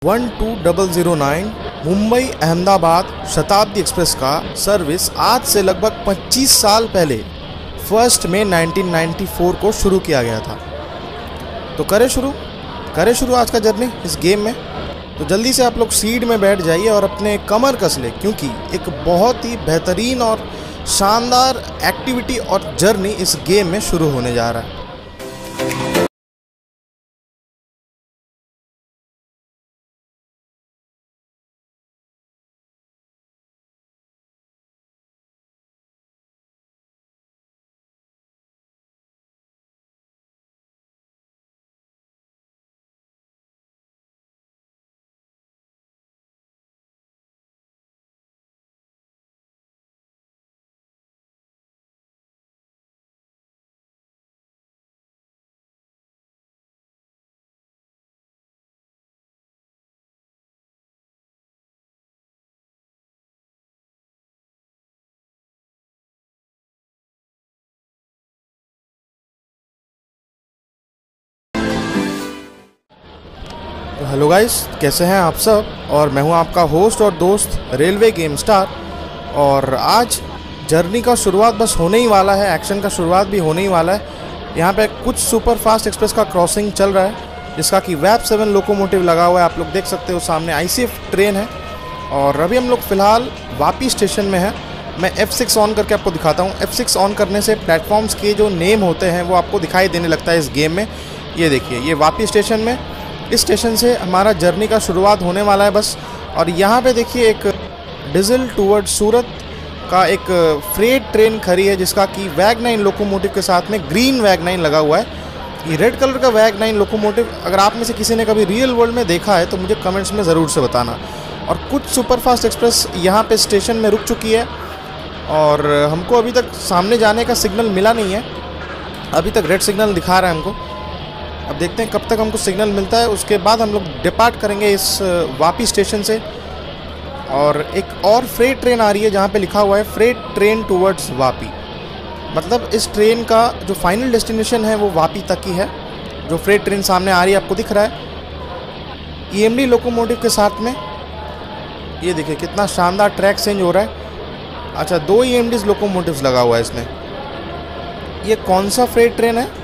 12009 Mumbai Ahmedabad Shatabdi express का service आज से लगभग 25 साल पहले 1 मई 1994 को शुरू किया गया था। तो करें शुरू आज का जर्नी इस गेम में। तो जल्दी से आप लोग सीट में बैठ जाइए और अपने कमर कस ले, क्योंकि एक बहुत ही बेहतरीन और शानदार एक्टिविटी और जर्नी इस गेम में शुरू होने जा रहा है। तो हेलो गाइस, कैसे हैं आप सब। और मैं हूं आपका होस्ट और दोस्त रेलवे गेम स्टार। और आज जर्नी का शुरुआत बस होने ही वाला है, एक्शन का शुरुआत भी होने ही वाला है। यहां पे कुछ सुपर फास्ट एक्सप्रेस का क्रॉसिंग चल रहा है, जिसका कि वैप 7 लोकोमोटिव लगा हुआ है। आप लोग देख सकते हो सामने ICF ट्रेन है। और अभी हम लोग फ़िलहाल वापी स्टेशन में हैं। मैं F6 ऑन करके आपको दिखाता हूँ। F6 ऑन करने से प्लेटफॉर्म्स के जो नेम होते हैं वो आपको दिखाई देने लगता है इस गेम में। ये देखिए, ये वापी स्टेशन में, इस स्टेशन से हमारा जर्नी का शुरुआत होने वाला है बस। और यहाँ पे देखिए एक डीजल टूवर्ड सूरत का एक फ्रेट ट्रेन खड़ी है, जिसका कि WAG-9 लोकोमोटिव के साथ में ग्रीन WAG-9 लगा हुआ है। ये रेड कलर का WAG-9 लोकोमोटिव अगर आप में से किसी ने कभी रियल वर्ल्ड में देखा है तो मुझे कमेंट्स में ज़रूर से बताना। और कुछ सुपरफास्ट एक्सप्रेस यहाँ पे स्टेशन में रुक चुकी है और हमको अभी तक सामने जाने का सिग्नल मिला नहीं है। अभी तक रेड सिग्नल दिखा रहा है हमको। अब देखते हैं कब तक हमको सिग्नल मिलता है। उसके बाद हम लोग डिपार्ट करेंगे इस वापी स्टेशन से। और एक और फ्रेट ट्रेन आ रही है जहाँ पे लिखा हुआ है फ्रेट ट्रेन टूवर्ड्स वापी। मतलब इस ट्रेन का जो फाइनल डेस्टिनेशन है वो वापी तक ही है। जो फ्रेट ट्रेन सामने आ रही है आपको दिख रहा है EMD लोकोमोटिव के साथ में। ये देखिए कितना शानदार ट्रैक चेंज हो रहा है। अच्छा, 2 EMDs लोकोमोटिव्स लगा हुआ है इसमें। ये कौन सा फ्रेट ट्रेन है?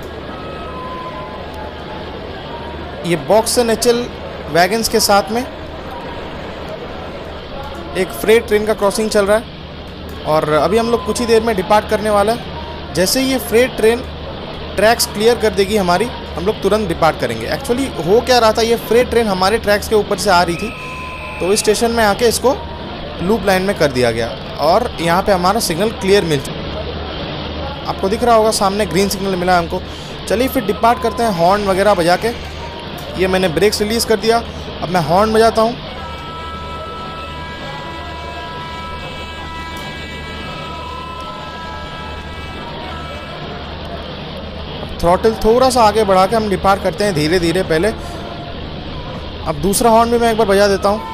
ये बॉक्स एंड HL वैगन्स के साथ में एक फ्रेट ट्रेन का क्रॉसिंग चल रहा है। और अभी हम लोग कुछ ही देर में डिपार्ट करने वाला है। जैसे ये फ्रेट ट्रेन ट्रैक्स क्लियर कर देगी हमारी, हम लोग तुरंत डिपार्ट करेंगे। एक्चुअली हो क्या रहा था, ये फ्रेट ट्रेन हमारे ट्रैक्स के ऊपर से आ रही थी, तो इस स्टेशन में आके इसको लूप लाइन में कर दिया गया और यहाँ पे हमारा सिग्नल क्लियर मिल चुका। आपको दिख रहा होगा सामने ग्रीन सिग्नल मिला है हमको। चलिए फिर डिपार्ट करते हैं हॉर्न वगैरह बजा के। ये मैंने ब्रेक्स रिलीज़ कर दिया, अब मैं हॉर्न बजाता हूँ। थ्रॉटल थोड़ा सा आगे बढ़ा के हम डिपार्ट करते हैं धीरे धीरे पहले। अब दूसरा हॉर्न भी मैं एक बार बजा देता हूँ।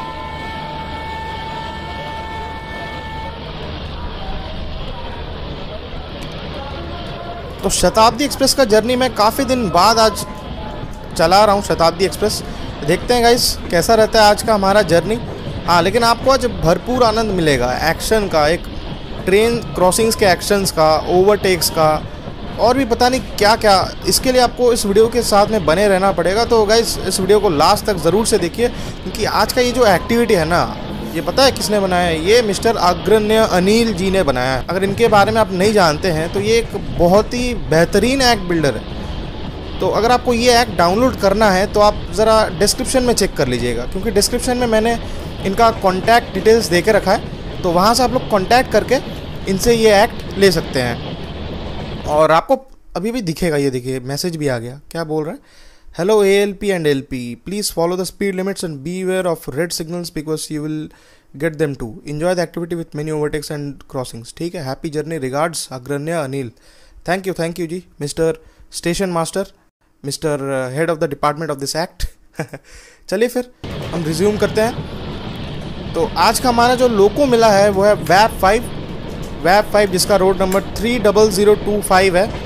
तो शताब्दी एक्सप्रेस का जर्नी मैं काफ़ी दिन बाद आज चला रहा हूँ, शताब्दी एक्सप्रेस। देखते हैं गाइस कैसा रहता है आज का हमारा जर्नी। हाँ, लेकिन आपको आज भरपूर आनंद मिलेगा एक्शन का, एक ट्रेन क्रॉसिंग्स के एक्शंस का, ओवरटेक्स का, और भी पता नहीं क्या क्या। इसके लिए आपको इस वीडियो के साथ में बने रहना पड़ेगा। तो गाइस इस वीडियो को लास्ट तक ज़रूर से देखिए, क्योंकि आज का ये जो एक्टिविटी है ना, ये पता है किसने बनाया है? ये मिस्टर अग्रण्य अनिल जी ने बनाया है। अगर इनके बारे में आप नहीं जानते हैं तो ये एक बहुत ही बेहतरीन एक्ट बिल्डर है। तो अगर आपको ये एक्ट डाउनलोड करना है तो आप ज़रा डिस्क्रिप्शन में चेक कर लीजिएगा, क्योंकि डिस्क्रिप्शन में मैंने इनका कॉन्टैक्ट डिटेल्स दे के रखा है। तो वहाँ से आप लोग कॉन्टैक्ट करके इनसे ये एक्ट ले सकते हैं। और आपको अभी भी दिखेगा, ये देखिए मैसेज भी आ गया। क्या बोल रहा है? Hello ALP and LP, please follow the speed limits and be aware of red signals because you will get them to enjoy the activity with many overtakes and crossings. ठीक है, happy journey, regards Agranya Anil. Thank you ji mister station master, mister head of the department of this act. चलिए फिर हम resume करते हैं। तो आज का हमारा जो लोको मिला है वो है वैप 5, जिसका रोड नंबर 30025 है।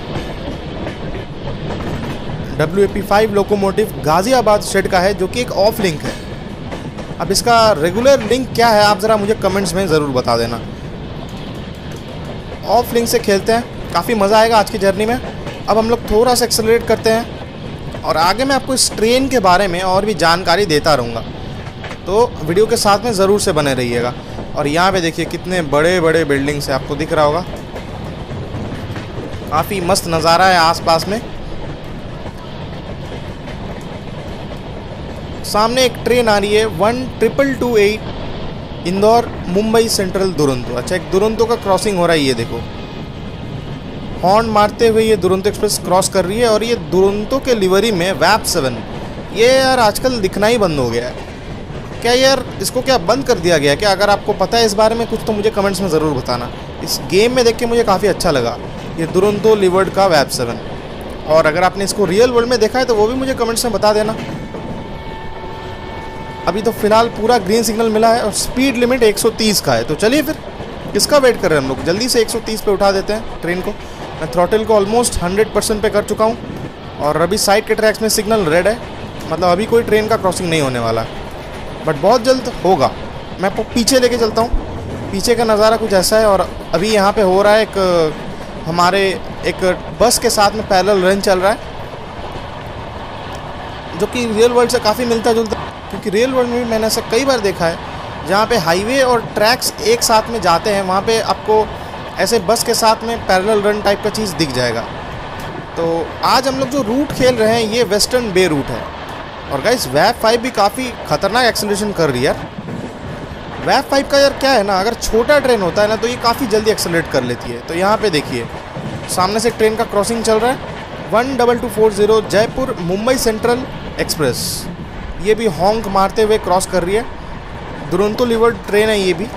WAP 5 लोकोमोटिव गाज़ियाबाद शेड का है, जो कि एक ऑफ लिंक है। अब इसका रेगुलर लिंक क्या है आप ज़रा मुझे कमेंट्स में ज़रूर बता देना। ऑफ लिंक से खेलते हैं, काफ़ी मज़ा आएगा आज की जर्नी में। अब हम लोग थोड़ा सा एक्सेलरेट करते हैं और आगे मैं आपको इस ट्रेन के बारे में और भी जानकारी देता रहूँगा, तो वीडियो के साथ में ज़रूर से बने रहिएगा। और यहाँ पे देखिए कितने बड़े बड़े बिल्डिंग्स है, आपको दिख रहा होगा। काफ़ी मस्त नज़ारा है आसपास में। सामने एक ट्रेन आ रही है 1228 इंदौर मुंबई सेंट्रल दुरंतो। अच्छा, एक दुरंतो का क्रॉसिंग हो रहा है, ये देखो। हॉर्न मारते हुए ये दुरंतो एक्सप्रेस क्रॉस कर रही है। और ये दुरंतो के लिवरी में वैप 7, ये यार आजकल दिखना ही बंद हो गया है क्या यार? इसको क्या बंद कर दिया गया है क्या? अगर आपको पता है इस बारे में कुछ तो मुझे कमेंट्स में ज़रूर बताना। इस गेम में देख के मुझे काफ़ी अच्छा लगा ये दुरंतो लिवर्ड का वैप 7। और अगर आपने इसको रियल वर्ल्ड में देखा है तो वो भी मुझे कमेंट्स में बता देना। अभी तो फ़िलहाल पूरा ग्रीन सिग्नल मिला है और स्पीड लिमिट 130 का है। तो चलिए फिर किसका वेट कर रहे हैं हम लोग, जल्दी से 130 पे उठा देते हैं ट्रेन को। मैं थ्रॉटल को ऑलमोस्ट 100% पे कर चुका हूँ और अभी साइड के ट्रैक्स में सिग्नल रेड है, मतलब अभी कोई ट्रेन का क्रॉसिंग नहीं होने वाला, बट बहुत जल्द होगा। मैं आपको पीछे लेके चलता हूँ। पीछे का नज़ारा कुछ ऐसा है और अभी यहाँ पे हो रहा है हमारे एक बस के साथ में पैरेलल रन चल रहा है, जो कि रियल वर्ल्ड से काफ़ी मिलता जुलता, क्योंकि रियल वर्ल्ड में भी मैंने ऐसा कई बार देखा है जहाँ पे हाईवे और ट्रैक्स एक साथ में जाते हैं, वहाँ पे आपको ऐसे बस के साथ में पैरेलल रन टाइप का चीज़ दिख जाएगा। तो आज हम लोग जो रूट खेल रहे हैं ये वेस्टर्न बे रूट है। और गाइस वैप 5 भी काफ़ी खतरनाक एक्सेलरेशन कर रही है यार। वैप 5 का यार क्या है ना, अगर छोटा ट्रेन होता है ना तो ये काफ़ी जल्दी एक्सेलरेट कर लेती है। तो यहाँ पे देखिए सामने से ट्रेन का क्रॉसिंग चल रहा है 12240 जयपुर मुंबई सेंट्रल एक्सप्रेस। ये भी हॉन्क मारते हुए क्रॉस कर रही है। दुरंतो लिवर्ड ट्रेन है ये भी।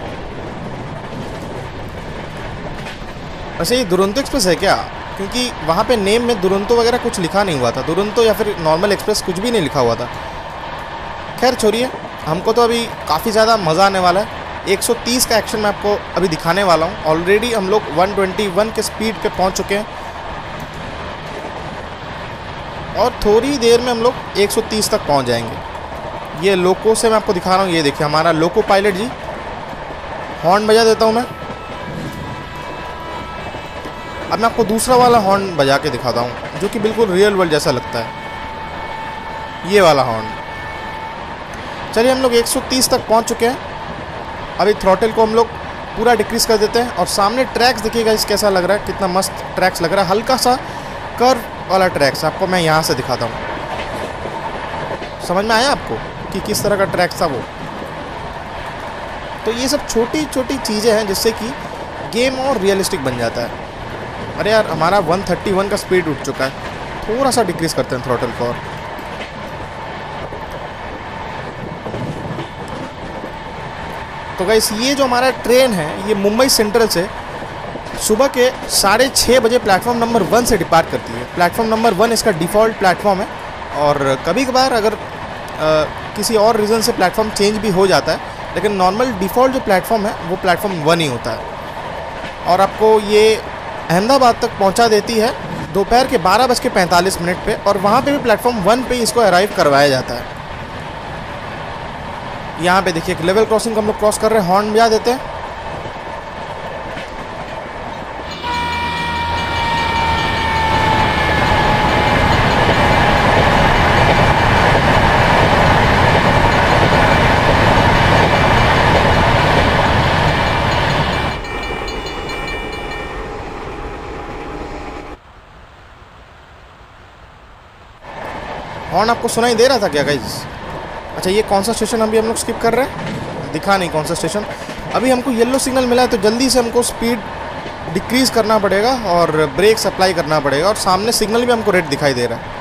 वैसे ये दुरंतो एक्सप्रेस है क्या? क्योंकि वहाँ पे नेम में दुरंतो वगैरह कुछ लिखा नहीं हुआ था, दुरंतो या फिर नॉर्मल एक्सप्रेस कुछ भी नहीं लिखा हुआ था। खैर छोड़िए, हमको तो अभी काफ़ी ज़्यादा मज़ा आने वाला है। 130 का एक्शन मैं आपको अभी दिखाने वाला हूँ। ऑलरेडी हम लोग 121 के स्पीड पे पहुँच चुके हैं और थोड़ी देर में हम लोग 130 तक पहुँच जाएंगे। ये लोको से मैं आपको दिखा रहा हूँ, ये देखिए हमारा लोको पायलट जी। हॉर्न बजा देता हूँ मैं। अब मैं आपको दूसरा वाला हॉर्न बजा के दिखाता हूँ जो कि बिल्कुल रियल वर्ल्ड जैसा लगता है, ये वाला हॉर्न। चलिए हम लोग 130 तक पहुँच चुके हैं। अभी थ्रॉटल को हम लोग पूरा डिक्रीज़ कर देते हैं और सामने ट्रैक्स देखिएगा इस कैसा लग रहा है, कितना मस्त ट्रैक्स लग रहा है। हल्का सा कर्व वाला ट्रैक्स आपको मैं यहाँ से दिखाता हूँ। समझ में आया आपको कि किस तरह का ट्रैक था वो? तो ये सब छोटी छोटी चीज़ें हैं जिससे कि गेम और रियलिस्टिक बन जाता है। अरे यार हमारा 131 का स्पीड उठ चुका है, थोड़ा सा डिक्रीज़ करते हैं थ्रॉटल को। तो गाइस ये जो हमारा ट्रेन है ये मुंबई सेंट्रल से सुबह के 6:30 बजे प्लेटफॉर्म नंबर 1 से डिपार्ट करती है। प्लेटफॉर्म नंबर 1 इसका डिफ़ॉल्ट प्लेटफॉर्म है और कभी कभार अगर किसी और रीज़न से प्लेटफॉर्म चेंज भी हो जाता है, लेकिन नॉर्मल डिफ़ॉल्ट जो प्लेटफॉर्म है वो प्लेटफॉर्म 1 ही होता है। और आपको ये अहमदाबाद तक पहुंचा देती है दोपहर के 12:45 पे और वहाँ पे भी प्लेटफॉर्म 1 पे इसको अराइव करवाया जाता है। यहाँ पे देखिए एक लेवल क्रॉसिंग हम लोग क्रॉस कर रहे हैं, हॉर्न बजा देते हैं। हॉर्न आपको सुनाई दे रहा था क्या गाइस? अच्छा ये कौन सा स्टेशन अभी हम लोग स्किप कर रहे हैं, दिखा नहीं कौन सा स्टेशन। अभी हमको येलो सिग्नल मिला है तो जल्दी से हमको स्पीड डिक्रीज़ करना पड़ेगा और ब्रेक अप्लाई करना पड़ेगा। और सामने सिग्नल भी हमको रेड दिखाई दे रहा है।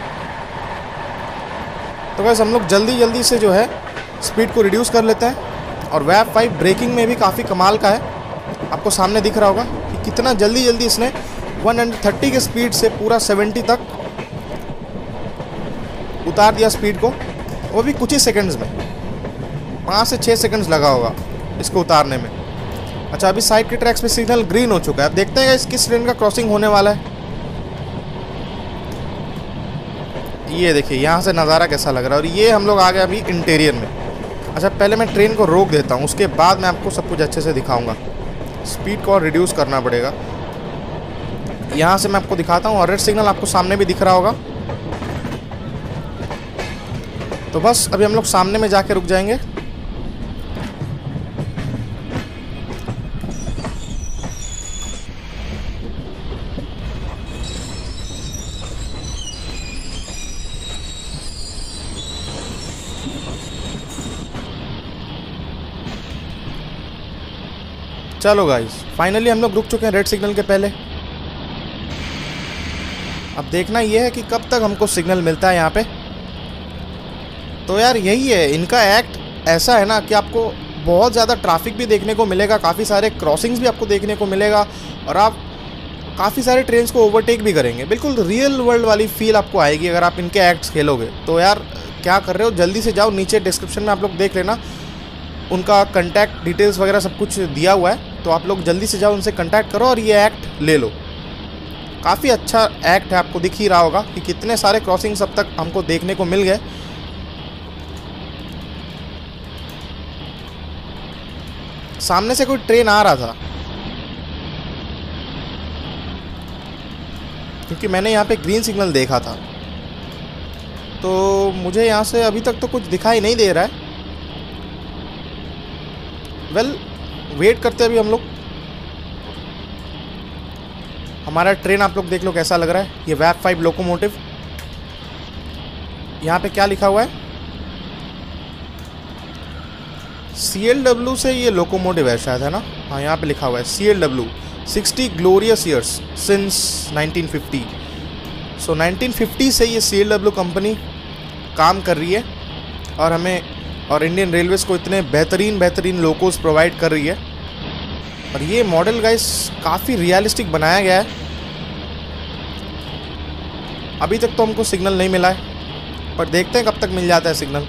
तो गाइस हम लोग जल्दी से जो है स्पीड को रिड्यूस कर लेते हैं। और वैप 5 ब्रेकिंग में भी काफ़ी कमाल का है, आपको सामने दिख रहा होगा कि कितना जल्दी इसने 130 के स्पीड से पूरा 70 तक उतार दिया स्पीड को, वो भी कुछ ही सेकंड्स में। 5 से 6 सेकंड्स लगा होगा इसको उतारने में। अच्छा अभी साइड के ट्रैक्स पे सिग्नल ग्रीन हो चुका है। अब देखते हैं किस ट्रेन का क्रॉसिंग होने वाला है। ये देखिए यहाँ से नज़ारा कैसा लग रहा है। और ये हम लोग आ गए अभी इंटीरियर में। अच्छा, पहले मैं ट्रेन को रोक देता हूँ, उसके बाद मैं आपको सब कुछ अच्छे से दिखाऊंगा। स्पीड को और रिड्यूस करना पड़ेगा। यहाँ से मैं आपको दिखाता हूँ, और रेड सिग्नल आपको सामने भी दिख रहा होगा। तो बस अभी हम लोग सामने में जाके रुक जाएंगे। चलो गाइस, फाइनली हम लोग रुक चुके हैं रेड सिग्नल के पहले। अब देखना ये है कि कब तक हमको सिग्नल मिलता है यहाँ पे। तो यार यही है इनका एक्ट, ऐसा है ना कि आपको बहुत ज़्यादा ट्रैफिक भी देखने को मिलेगा, काफ़ी सारे क्रॉसिंग्स भी आपको देखने को मिलेगा, और आप काफ़ी सारे ट्रेन्स को ओवरटेक भी करेंगे। बिल्कुल रियल वर्ल्ड वाली फील आपको आएगी अगर आप इनके एक्ट्स खेलोगे। तो यार क्या कर रहे हो, जल्दी से जाओ, नीचे डिस्क्रिप्शन में आप लोग देख लेना, उनका कंटैक्ट डिटेल्स वगैरह सब कुछ दिया हुआ है। तो आप लोग जल्दी से जाओ, उनसे कंटैक्ट करो और ये एक्ट ले लो। काफ़ी अच्छा एक्ट है, आपको दिख ही रहा होगा कि कितने सारे क्रॉसिंग्स अब तक हमको देखने को मिल गए। सामने से कोई ट्रेन आ रहा था, क्योंकि मैंने यहाँ पे ग्रीन सिग्नल देखा था। तो मुझे यहाँ से अभी तक तो कुछ दिखाई नहीं दे रहा है। वेल, वेट करते हैं अभी हम लोग। हमारा ट्रेन आप लोग देख लो कैसा लग रहा है, ये वैप 5 लोकोमोटिव। यहाँ पे क्या लिखा हुआ है, CLW से ये लोकोमोटिव है शायद, है ना? हाँ, यहाँ पे लिखा हुआ है CLW 60 glorious years since 1950। So 1950 से ये CLW कंपनी काम कर रही है, और हमें और इंडियन रेलवेज़ को इतने बेहतरीन लोकोस प्रोवाइड कर रही है। और ये मॉडल गाइस काफ़ी रियलिस्टिक बनाया गया है। अभी तक तो हमको सिग्नल नहीं मिला है, पर देखते हैं कब तक मिल जाता है सिग्नल।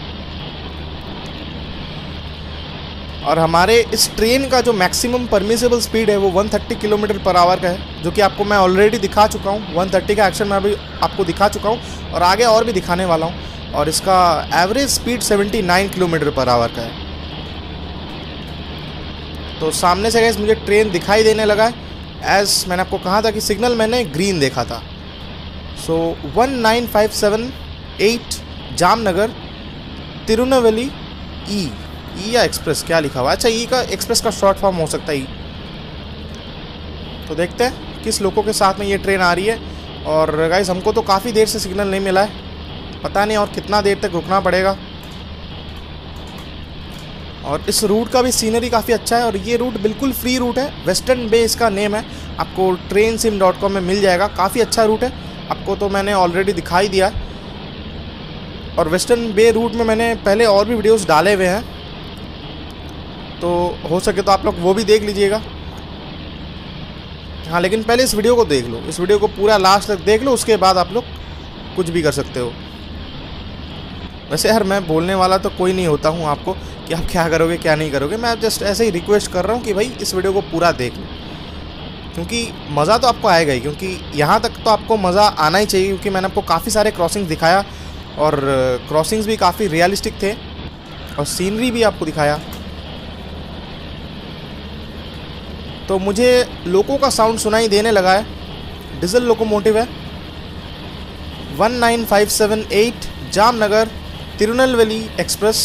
और हमारे इस ट्रेन का जो मैक्सिमम परमिसेबल स्पीड है वो 130 किलोमीटर पर आवर का है, जो कि आपको मैं ऑलरेडी दिखा चुका हूँ। 130 का एक्शन मैं अभी आपको दिखा चुका हूँ, और आगे और भी दिखाने वाला हूँ। और इसका average speed 79 kilometre per hour का है। तो सामने से गाइस मुझे ट्रेन दिखाई देने लगा है, एज मैंने आपको कहा था कि सिग्नल मैंने ग्रीन देखा था। सो 19578 जामनगर तिरुनेलवेली ई या एक्सप्रेस, क्या लिखा हुआ है? अच्छा, ई का एक्सप्रेस का शॉर्ट फॉर्म हो सकता है ई। तो देखते हैं किस लोगों के साथ में ये ट्रेन आ रही है। और गाइस हमको तो काफ़ी देर से सिग्नल नहीं मिला है, पता नहीं और कितना देर तक रुकना पड़ेगा। और इस रूट का भी सीनरी काफ़ी अच्छा है, और ये रूट बिल्कुल फ्री रूट है। वेस्टर्न बे इसका नेम है, आपको trainsim.com में मिल जाएगा। काफ़ी अच्छा रूट है, आपको तो मैंने ऑलरेडी दिखाई दिया। और वेस्टर्न बे रूट में मैंने पहले और भी वीडियोस डाले हुए हैं, तो हो सके तो आप लोग वो भी देख लीजिएगा। हाँ, लेकिन पहले इस वीडियो को देख लो, इस वीडियो को पूरा लास्ट तक देख लो, उसके बाद आप लोग कुछ भी कर सकते हो। वैसे यार मैं बोलने वाला तो कोई नहीं होता हूँ आपको कि आप क्या करोगे क्या नहीं करोगे। मैं जस्ट ऐसे ही रिक्वेस्ट कर रहा हूँ कि भाई इस वीडियो को पूरा देख लो, क्योंकि मज़ा तो आपको आएगा ही। क्योंकि यहाँ तक तो आपको मज़ा आना ही चाहिए, क्योंकि मैंने आपको काफ़ी सारे क्रॉसिंग्स दिखाया, और क्रॉसिंग्स भी काफ़ी रियलिस्टिक थे, और सीनरी भी आपको दिखाया। तो मुझे लोको का साउंड सुनाई देने लगा है। डीजल लोकोमोटिव है, 19578 जामनगर तिरुनेलवेली एक्सप्रेस।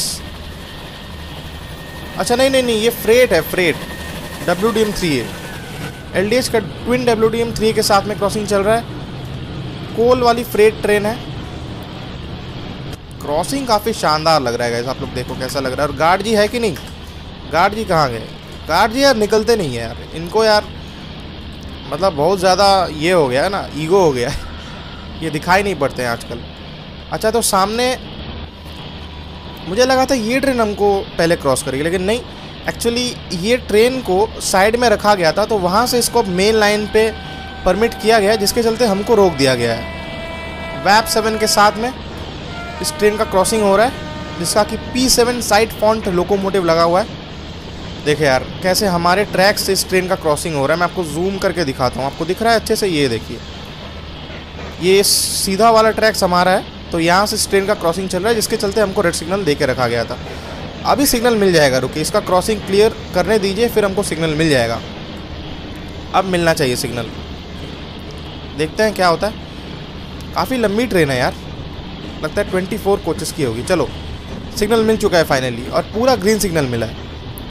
अच्छा नहीं, ये फ्रेट है, फ्रेट WDM3 है। LDH का ट्विन WDM3 के साथ में क्रॉसिंग चल रहा है। कोल वाली फ्रेट ट्रेन है। क्रॉसिंग काफ़ी शानदार लग रहा है गाइस, आप लोग देखो कैसा लग रहा है। और गार्ड जी है कि नहीं? गार्ड जी कहाँ गए? गार्ड जी यार निकलते नहीं है यार, इनको यार मतलब बहुत ज़्यादा ये हो गया है ना, ईगो हो गया है। ये दिखाई नहीं पड़ते हैं आजकल। अच्छा, तो सामने मुझे लगा था ये ट्रेन हमको पहले क्रॉस करेगी, लेकिन नहीं, एक्चुअली ये ट्रेन को साइड में रखा गया था, तो वहाँ से इसको मेन लाइन पे परमिट किया गया, जिसके चलते हमको रोक दिया गया है। वैप 7 के साथ में इस ट्रेन का क्रॉसिंग हो रहा है, जिसका कि P7 साइड फॉन्ट लोकोमोटिव लगा हुआ है। देखिए यार कैसे हमारे ट्रैक से इस ट्रेन का क्रॉसिंग हो रहा है। मैं आपको जूम करके दिखाता हूँ, आपको दिख रहा है अच्छे से? ये देखिए, ये सीधा वाला ट्रैक्स हमारा है, तो यहाँ से इस ट्रेन का क्रॉसिंग चल रहा है, जिसके चलते हमको रेड सिग्नल दे के रखा गया था। अभी सिग्नल मिल जाएगा, रुकिए इसका क्रॉसिंग क्लियर करने दीजिए, फिर हमको सिग्नल मिल जाएगा। अब मिलना चाहिए सिग्नल, देखते हैं क्या होता है। काफ़ी लंबी ट्रेन है यार, लगता है 24 कोचेस की होगी। चलो सिग्नल मिल चुका है फाइनली, और पूरा ग्रीन सिग्नल मिला है।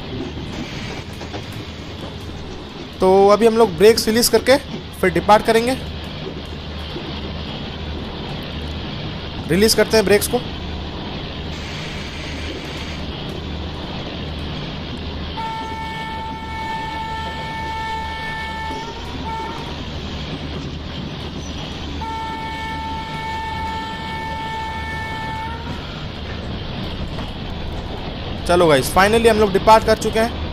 तो अभी हम लोग ब्रेक्स रिलीज करके फिर डिपार्ट करेंगे। रिलीज करते हैं ब्रेक्स को। चलो गाइस फाइनली हम लोग डिपार्ट कर चुके हैं।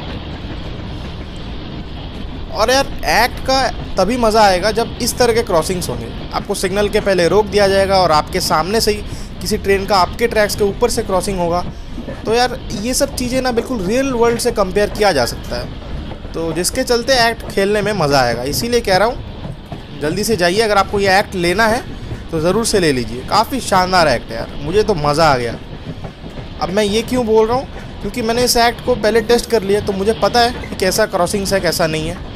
और यार एक्ट का तभी मज़ा आएगा जब इस तरह के क्रॉसिंग्स होंगे। आपको सिग्नल के पहले रोक दिया जाएगा और आपके सामने से ही किसी ट्रेन का आपके ट्रैक्स के ऊपर से क्रॉसिंग होगा। तो यार ये सब चीज़ें ना बिल्कुल रियल वर्ल्ड से कंपेयर किया जा सकता है, तो जिसके चलते एक्ट खेलने में मज़ा आएगा। इसीलिए कह रहा हूँ जल्दी से जाइए, अगर आपको ये एक्ट लेना है तो ज़रूर से ले लीजिए। काफ़ी शानदार एक्ट है यार, मुझे तो मज़ा आ गया। अब मैं ये क्यों बोल रहा हूँ, क्योंकि मैंने इस एक्ट को पहले टेस्ट कर लिया, तो मुझे पता है कि कैसा क्रॉसिंग्स है कैसा नहीं है।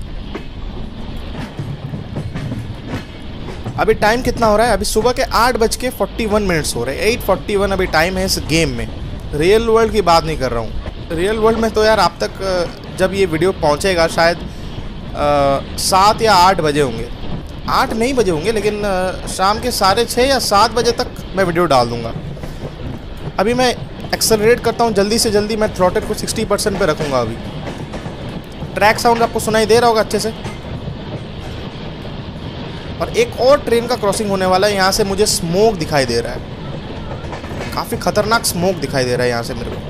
अभी टाइम कितना हो रहा है? अभी सुबह के 8:41 हो रहे हैं। 8:41 अभी टाइम है इस गेम में। रियल वर्ल्ड की बात नहीं कर रहा हूँ। रियल वर्ल्ड में तो यार आप तक जब ये वीडियो पहुँचेगा शायद 7 या 8 बजे होंगे। 8 नहीं बजे होंगे, लेकिन शाम के 6:30 या 7 बजे तक मैं वीडियो डाल दूँगा। अभी मैं एक्सेलरेट करता हूँ जल्दी से जल्दी। मैं थ्रॉटल को 60% पे रखूँगा। अभी ट्रैक साउंड आपको सुनाई दे रहा होगा अच्छे से। और एक और ट्रेन का क्रॉसिंग होने वाला है। यहाँ से मुझे स्मोक दिखाई दे रहा है, काफ़ी खतरनाक स्मोक दिखाई दे रहा है यहाँ से मेरे को।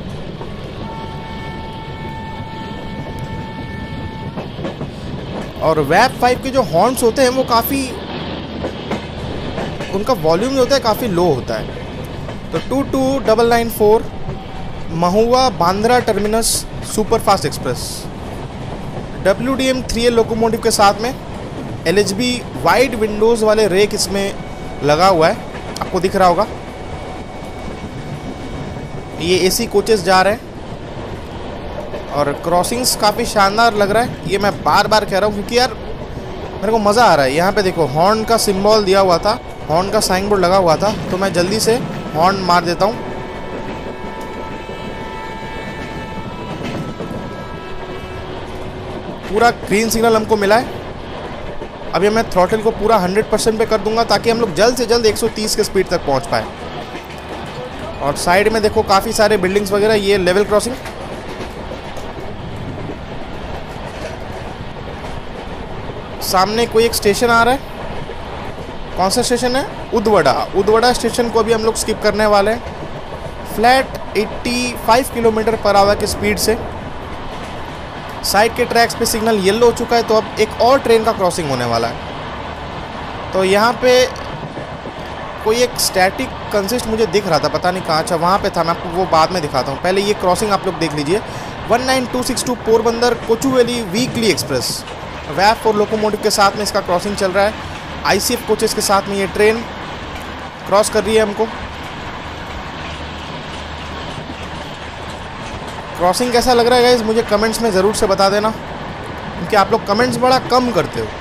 और वैप 5 के जो हॉर्न्स होते हैं वो काफ़ी, उनका वॉल्यूम जो होता है काफ़ी लो होता है। तो 22994 Mahuva Bandra terminus superfast express WDM 3A locomotive के साथ में LHB वाइड विंडोज़ वाले रेक इसमें लगा हुआ है, आपको दिख रहा होगा। ये AC कोचेस जा रहे हैं और क्रॉसिंग्स काफ़ी शानदार लग रहा है। ये मैं बार बार कह रहा हूँ क्योंकि यार मेरे को मज़ा आ रहा है। यहाँ पे देखो हॉर्न का सिंबल दिया हुआ था, हॉर्न का साइन बोर्ड लगा हुआ था, तो मैं जल्दी से हॉर्न मार देता हूँ। पूरा ग्रीन सिग्नल हमको मिला है। अभी मैं थ्रॉटल को पूरा 100% पे कर दूंगा ताकि हम लोग जल्द से जल्द 130 के स्पीड तक पहुंच पाए। और साइड में देखो काफ़ी सारे बिल्डिंग्स वगैरह, ये लेवल क्रॉसिंग। सामने कोई एक स्टेशन आ रहा है, कौन सा स्टेशन है? उदवड़ा स्टेशन को अभी हम लोग स्किप करने वाले हैं। फ्लैट 85 किलोमीटर पर आवर की स्पीड से। साइड के ट्रैक्स पे सिग्नल येलो हो चुका है, तो अब एक और ट्रेन का क्रॉसिंग होने वाला है। तो यहाँ पे कोई एक स्टैटिक कंसिस्ट मुझे दिख रहा था, पता नहीं कहाँ। अच्छा वहाँ पे था, मैं आपको वो बाद में दिखाता हूँ। पहले ये क्रॉसिंग आप लोग देख लीजिए। 19262 पोरबंदर कोचुवेली वीकली एक्सप्रेस वैप 4 लोकोमोटिव के साथ में इसका क्रॉसिंग चल रहा है। ICF कोचेस के साथ में ये ट्रेन क्रॉस कर रही है हमको। क्रॉसिंग कैसा लग रहा है गाइस, मुझे कमेंट्स में ज़रूर से बता देना, क्योंकि आप लोग कमेंट्स बड़ा कम करते हो,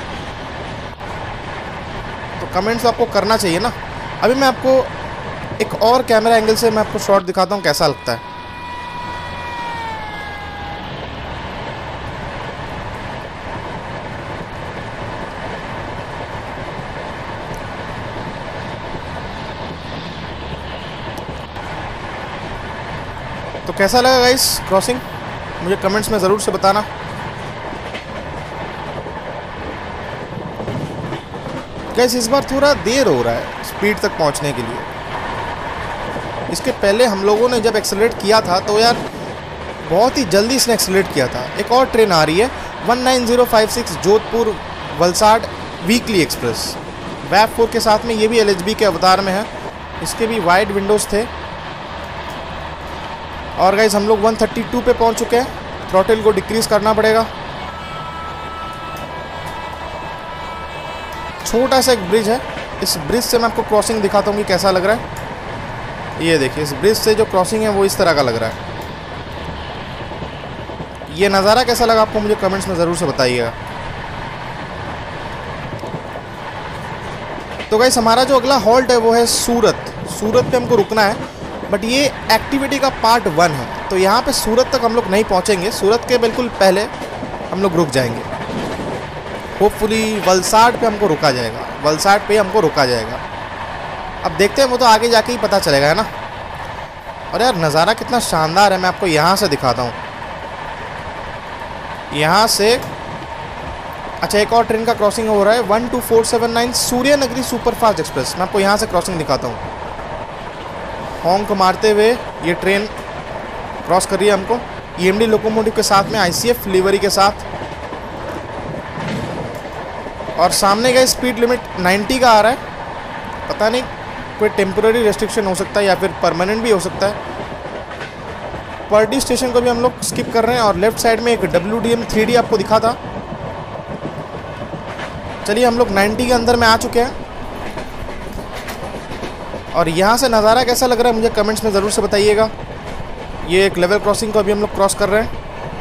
तो कमेंट्स आपको करना चाहिए ना। अभी मैं आपको एक और कैमरा एंगल से मैं आपको शॉट दिखाता हूँ कैसा लगता है। तो कैसा लगा गाइस क्रॉसिंग, मुझे कमेंट्स में ज़रूर से बताना। गाइस इस बार थोड़ा देर हो रहा है स्पीड तक पहुंचने के लिए। इसके पहले हम लोगों ने जब एक्सेलरेट किया था तो यार बहुत ही जल्दी इसने एक्सेलरेट किया था। एक और ट्रेन आ रही है 19056 जोधपुर वलसाड वीकली एक्सप्रेस वैप 4 के साथ में। ये भी LHB के अवतार में है, इसके भी वाइड विंडोज़ थे। और गाइस हम लोग 132 पे पहुंच चुके हैं। थ्रॉटल को डिक्रीज़ करना पड़ेगा। छोटा सा एक ब्रिज है, इस ब्रिज से मैं आपको क्रॉसिंग दिखाता हूँ कि कैसा लग रहा है। ये देखिए इस ब्रिज से जो क्रॉसिंग है वो इस तरह का लग रहा है। ये नज़ारा कैसा लगा आपको मुझे कमेंट्स में ज़रूर से बताइएगा। तो गाइस हमारा जो अगला हॉल्ट है वो है सूरत। सूरत पे हमको रुकना है, बट ये एक्टिविटी का पार्ट 1 है, तो यहाँ पे सूरत तक हम लोग नहीं पहुँचेंगे। सूरत के बिल्कुल पहले हम लोग रुक जाएंगे। होपफुली वलसाड पे हमको रुका जाएगा, वलसाड पे हमको रुका जाएगा। अब देखते हैं, वो तो आगे जाके ही पता चलेगा, है ना। और यार नज़ारा कितना शानदार है, मैं आपको यहाँ से दिखाता हूँ। यहाँ से अच्छा एक और ट्रेन का क्रॉसिंग हो रहा है 12479 सूर्य नगरी सुपरफास्ट एक्सप्रेस। मैं आपको यहाँ से क्रॉसिंग दिखाता हूँ। हॉन्क मारते हुए ये ट्रेन क्रॉस कर रही है हमको, ईएमडी लोकोमोटिव के साथ में, आईसीएफ लिवरी के साथ। और सामने का स्पीड लिमिट 90 का आ रहा है। पता नहीं कोई टेम्पररी रेस्ट्रिक्शन हो सकता है या फिर परमानेंट भी हो सकता है। पर्डी स्टेशन को भी हम लोग स्किप कर रहे हैं। और लेफ्ट साइड में एक WDM 3D आपको दिखा था। चलिए हम लोग 90 के अंदर में आ चुके हैं। और यहाँ से नज़ारा कैसा लग रहा है मुझे कमेंट्स में ज़रूर से बताइएगा। ये एक लेवल क्रॉसिंग को अभी हम लोग क्रॉस कर रहे हैं।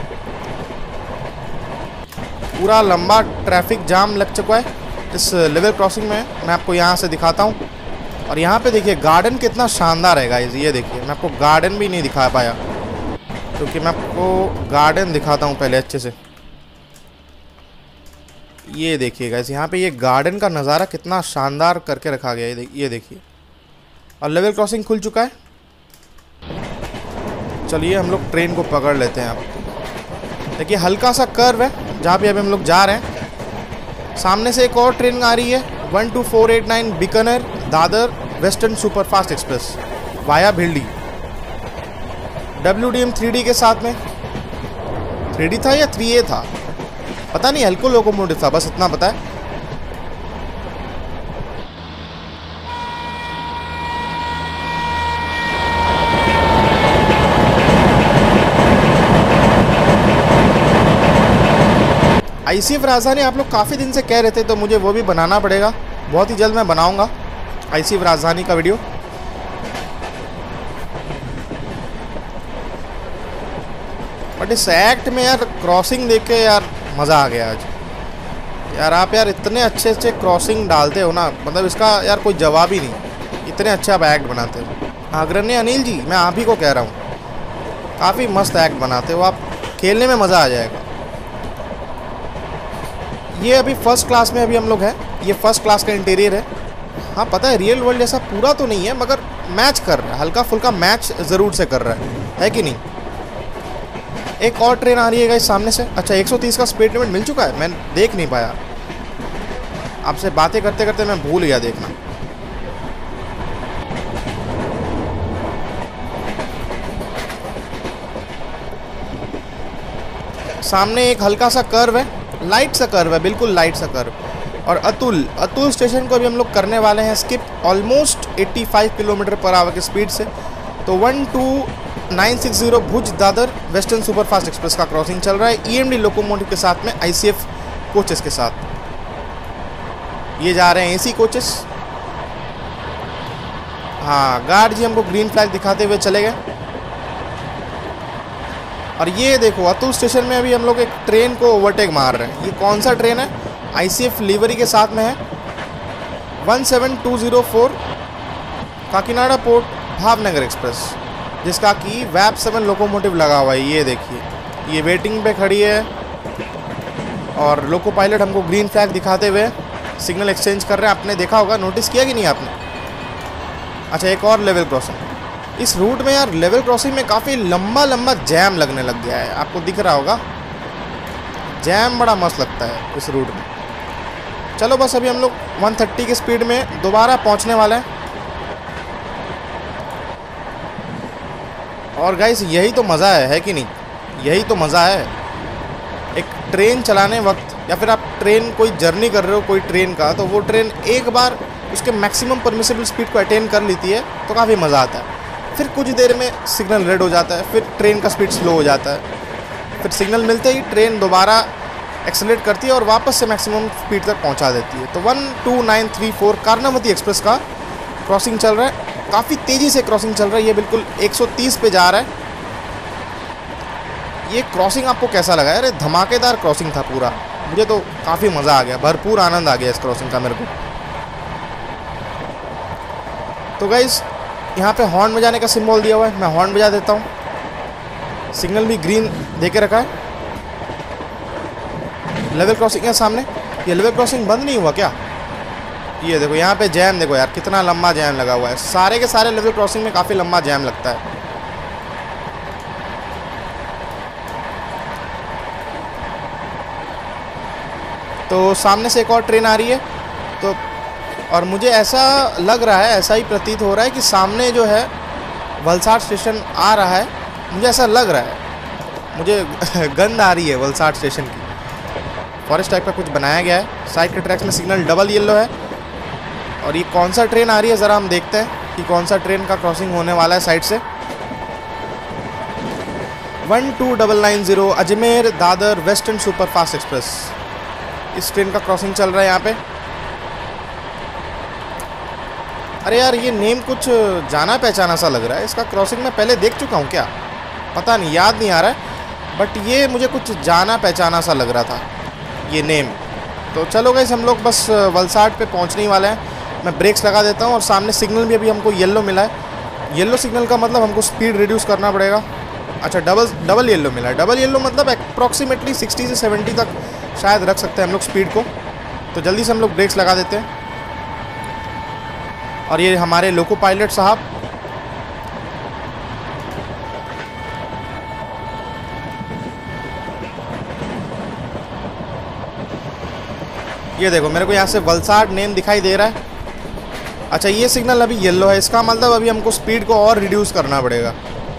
पूरा लंबा ट्रैफिक जाम लग चुका है इस लेवल क्रॉसिंग में। मैं आपको यहाँ से दिखाता हूँ। और यहाँ पे देखिए गार्डन कितना शानदार है गाइस। ये देखिए मैं आपको गार्डन भी नहीं दिखा पाया, क्योंकि मैं आपको गार्डन दिखाता हूँ पहले अच्छे से। ये देखिए गाइस, यहाँ पे ये गार्डन का नज़ारा कितना शानदार करके रखा गया है। ये देखिए, और लेवल क्रॉसिंग खुल चुका है। चलिए हम लोग ट्रेन को पकड़ लेते हैं। अब देखिए हल्का सा कर्व है जहाँ पे अभी हम लोग जा रहे हैं। सामने से एक और ट्रेन आ रही है 12489 Bikaner Dadar western superfast express via Bhildi. WDM 3D के साथ में, 3D था या 3A था पता नहीं, हल्को लोकोमोटिव था, बस इतना पता है। आईसीएफ राजधानी आप लोग काफ़ी दिन से कह रहे थे, तो मुझे वो भी बनाना पड़ेगा। बहुत ही जल्द मैं बनाऊंगा आईसीएफ राजधानी का वीडियो। बट इस एक्ट में यार क्रॉसिंग देख के यार मज़ा आ गया आज। यार आप यार इतने अच्छे अच्छे क्रॉसिंग डालते हो ना, मतलब इसका यार कोई जवाब ही नहीं। इतने अच्छे आप एक्ट बनाते हो। आग्रणी अनिल जी, मैं आप ही को कह रहा हूँ, काफ़ी मस्त एक्ट बनाते हो आप। खेलने में मज़ा आ जाएगा। ये अभी फर्स्ट क्लास में अभी हम लोग हैं। ये फर्स्ट क्लास का इंटीरियर है। हाँ पता है रियल वर्ल्ड जैसा पूरा तो नहीं है, मगर मैच कर रहा है, हल्का फुल्का मैच ज़रूर से कर रहा है कि नहीं। एक और ट्रेन आ रही है गाइस सामने से। अच्छा 130 का स्पीड लिमिट मिल चुका है, मैं देख नहीं पाया। आपसे बातें करते करते मैं भूल गया देखना। सामने एक हल्का सा कर्व है, लाइट सा कर्व है, बिल्कुल लाइट सा कर्व। और अतुल स्टेशन को भी हम लोग करने वाले हैं skip, almost 85 kilometre per hour की स्पीड से। तो 12960 Bhuj Dadar western superfast express का क्रॉसिंग चल रहा है ईएमडी लोकोमोटिव के साथ में, आईसीएफ कोचेस के साथ। ये जा रहे हैं एसी कोचेस। हाँ गार्ड जी हमको ग्रीन फ्लैग दिखाते हुए चले गए। और ये देखो अतुल स्टेशन में अभी हम लोग एक ट्रेन को ओवरटेक मार रहे हैं। ये कौन सा ट्रेन है? आईसीएफ लिवरी के साथ में है 17204 काकीनाडा पोर्ट भावनगर एक्सप्रेस, जिसका कि वैप 7 लोकोमोटिव लगा हुआ है। ये देखिए ये वेटिंग पे खड़ी है और लोको पायलट हमको ग्रीन फ्लैग दिखाते हुए सिग्नल एक्सचेंज कर रहे हैं। आपने देखा होगा, नोटिस किया कि नहीं आपने? अच्छा एक और लेवल क्रॉसिंग इस रूट में। यार लेवल क्रॉसिंग में काफ़ी लंबा लंबा जैम लगने लग गया है, आपको दिख रहा होगा। जैम बड़ा मस्त लगता है इस रूट में। चलो बस अभी हम लोग 130 की स्पीड में दोबारा पहुंचने वाले हैं। और गाइस यही तो मज़ा है कि नहीं? यही तो मज़ा है एक ट्रेन चलाने वक्त, या फिर आप ट्रेन कोई जर्नी कर रहे हो कोई ट्रेन का, तो वो ट्रेन एक बार उसके मैक्सिमम परमिसिबल स्पीड को अटेन कर लेती है तो काफ़ी मज़ा आता है। फिर कुछ देर में सिग्नल रेड हो जाता है, फिर ट्रेन का स्पीड स्लो हो जाता है, फिर सिग्नल मिलते ही ट्रेन दोबारा एक्सेलरेट करती है और वापस से मैक्सिमम स्पीड तक पहुंचा देती है। तो 12934 कर्णावती एक्सप्रेस का क्रॉसिंग चल रहा है काफ़ी तेज़ी से क्रॉसिंग चल रहा है, ये बिल्कुल 130 पे जा रहा है। ये क्रॉसिंग आपको कैसा लगा? अरे धमाकेदार क्रॉसिंग था पूरा, मुझे तो काफ़ी मज़ा आ गया, भरपूर आनंद आ गया इस क्रॉसिंग का मेरे को। तो गाइस यहाँ पे हॉर्न बजाने का सिंबल दिया हुआ है, मैं हॉर्न बजा देता हूँ। सिग्नल भी ग्रीन दे के रखा है। लेवल क्रॉसिंग है सामने। ये लेवल क्रॉसिंग बंद नहीं हुआ क्या? ये देखो यहाँ पे जैम देखो यार, कितना लंबा जैम लगा हुआ है। सारे के सारे लेवल क्रॉसिंग में काफ़ी लंबा जैम लगता है। तो सामने से एक और ट्रेन आ रही है, तो और मुझे ऐसा लग रहा है, ऐसा ही प्रतीत हो रहा है कि सामने जो है वलसाड स्टेशन आ रहा है। मुझे ऐसा लग रहा है, मुझे गंध आ रही है वलसाड स्टेशन की। फॉरेस्ट टाइप का कुछ बनाया गया है। साइड के ट्रैक्स में सिग्नल डबल येलो है। और ये कौन सा ट्रेन आ रही है ज़रा हम देखते हैं कि कौन सा ट्रेन का क्रॉसिंग होने वाला है साइड से। 12990 Ajmer Dadar western superfast express, इस ट्रेन का क्रॉसिंग चल रहा है यहाँ पे। अरे यार ये नेम कुछ जाना पहचाना सा लग रहा है। इसका क्रॉसिंग मैं पहले देख चुका हूँ क्या, पता नहीं, याद नहीं आ रहा है, बट ये मुझे कुछ जाना पहचाना सा लग रहा था ये नेम। तो चलो गाइस हम लोग बस वलसाड पे पहुँचने ही वाले हैं। मैं ब्रेक्स लगा देता हूँ और सामने सिग्नल भी अभी हमको येलो मिला है। येलो सिग्नल का मतलब हमको स्पीड रिड्यूस करना पड़ेगा। अच्छा डबल येलो मिला है। डबल येलो मतलब अप्रॉक्सीमेटली 60 से 70 तक शायद रख सकते हैं हम लोग स्पीड को। तो जल्दी से हम लोग ब्रेक्स लगा देते हैं। और ये हमारे लोको पायलट साहब, ये देखो मेरे को यहाँ से वलसाड नेम दिखाई दे रहा है। अच्छा ये सिग्नल अभी येलो है, इसका मतलब अभी हमको स्पीड को और रिड्यूस करना पड़ेगा।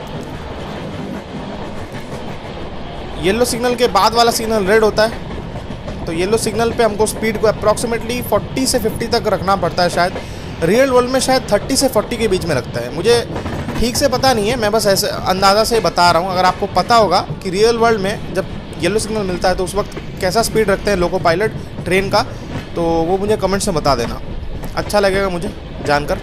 येलो सिग्नल के बाद वाला सिग्नल रेड होता है, तो येलो सिग्नल पे हमको स्पीड को अप्रॉक्सीमेटली 40 से 50 तक रखना पड़ता है। शायद रियल वर्ल्ड में शायद 30 से 40 के बीच में रखता है, मुझे ठीक से पता नहीं है, मैं बस ऐसे अंदाज़ा से बता रहा हूँ। अगर आपको पता होगा कि रियल वर्ल्ड में जब येलो सिग्नल मिलता है तो उस वक्त कैसा स्पीड रखते हैं लोको पायलट ट्रेन का, तो वो मुझे कमेंट्स में बता देना, अच्छा लगेगा मुझे जानकर।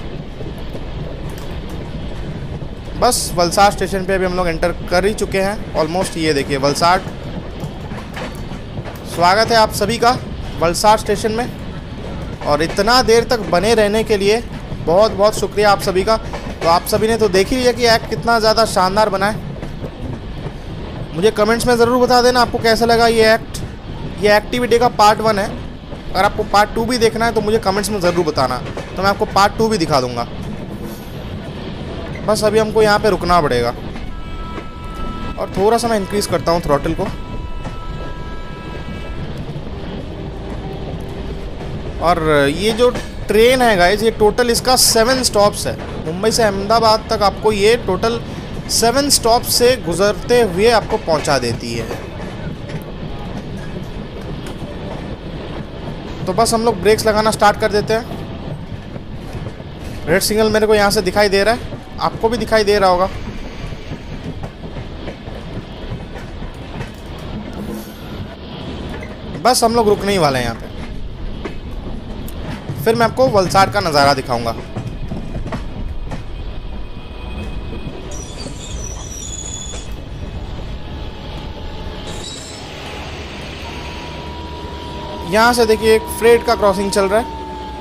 बस वलसाड स्टेशन पे अभी हम लोग एंटर कर ही चुके हैं ऑलमोस्ट। ये देखिए वलसाड, स्वागत है आप सभी का वलसाड स्टेशन में। और इतना देर तक बने रहने के लिए बहुत बहुत शुक्रिया आप सभी का। तो आप सभी ने तो देख ही लिया कि एक्ट कितना ज़्यादा शानदार बना है। मुझे कमेंट्स में ज़रूर बता देना आपको कैसा लगा ये एक्ट। ये एक्टिविटी का पार्ट 1 है, अगर आपको पार्ट 2 भी देखना है तो मुझे कमेंट्स में ज़रूर बताना, तो मैं आपको पार्ट 2 भी दिखा दूँगा। बस अभी हमको यहाँ पे रुकना पड़ेगा और थोड़ा सा मैं इंक्रीज़ करता हूँ थ्रॉटल को। और ये जो ट्रेन है गाइज, ये टोटल इसका 7 स्टॉप्स है। मुंबई से अहमदाबाद तक आपको ये टोटल 7 स्टॉप से गुजरते हुए आपको पहुंचा देती है। तो बस हम लोग ब्रेक्स लगाना स्टार्ट कर देते हैं। रेड सिग्नल मेरे को यहाँ से दिखाई दे रहा है, आपको भी दिखाई दे रहा होगा। बस हम लोग रुकने ही वाले हैं यहाँ पे, फिर मैं आपको वलसाड का नज़ारा दिखाऊंगा। यहाँ से देखिए एक फ्रेट का क्रॉसिंग चल रहा है।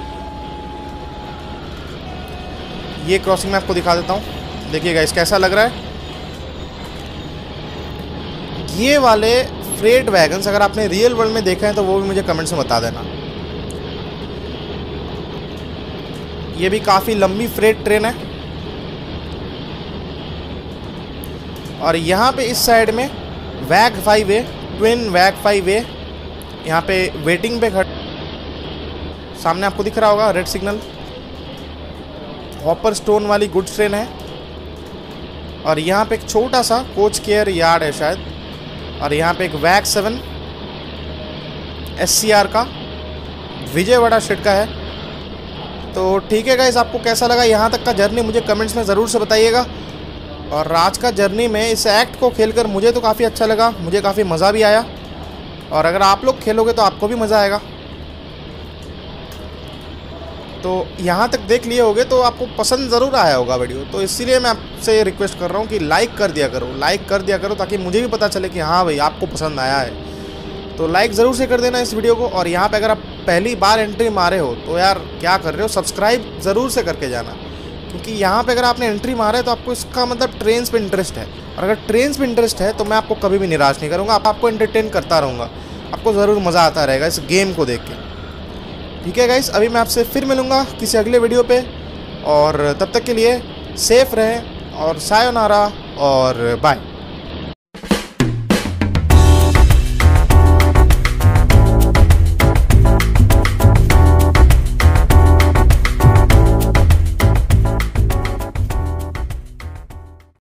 ये क्रॉसिंग मैं आपको दिखा देता हूँ, देखिएगा इस कैसा लग रहा है। ये वाले फ्रेट वैगन्स अगर आपने रियल वर्ल्ड में देखा है तो वो भी मुझे कमेंट्स में बता देना। ये भी काफ़ी लंबी फ्रेट ट्रेन है। और यहाँ पे इस साइड में वैग 5A, ट्विन वैग 5A यहाँ पे वेटिंग पे सामने आपको दिख रहा होगा रेड सिग्नल। हॉपर स्टोन वाली गुड्स ट्रेन है। और यहाँ पे एक छोटा सा कोच केयर यार्ड है शायद। और यहाँ पे एक वैग 7 SCR का विजयवाड़ा शेड का है। तो ठीक है गाइस, आपको कैसा लगा यहाँ तक का जर्नी मुझे कमेंट्स में ज़रूर से बताइएगा। और आज का जर्नी में इस एक्ट को खेलकर मुझे तो काफ़ी अच्छा लगा, मुझे काफ़ी मज़ा भी आया। और अगर आप लोग खेलोगे तो आपको भी मज़ा आएगा। तो यहाँ तक देख लिए होगे तो आपको पसंद ज़रूर आया होगा वीडियो, तो इसीलिए मैं आपसे रिक्वेस्ट कर रहा हूँ कि लाइक कर दिया करो ताकि मुझे भी पता चले कि हाँ भाई आपको पसंद आया है। तो लाइक ज़रूर से कर देना इस वीडियो को। और यहाँ पे अगर आप पहली बार एंट्री मारे हो तो यार क्या कर रहे हो, सब्सक्राइब ज़रूर से करके जाना, क्योंकि यहाँ पे अगर आपने एंट्री मारा है तो आपको इसका मतलब ट्रेन्स पे इंटरेस्ट है। और अगर ट्रेन्स पे इंटरेस्ट है तो मैं आपको कभी भी निराश नहीं करूँगा, आपको एंटरटेन करता रहूँगा, आपको ज़रूर मज़ा आता रहेगा इस गेम को देख के। ठीक है गाइस, अभी मैं आपसे फिर मिलूँगा किसी अगले वीडियो पे, और तब तक के लिए सेफ रहें और सायोनारा और बाय।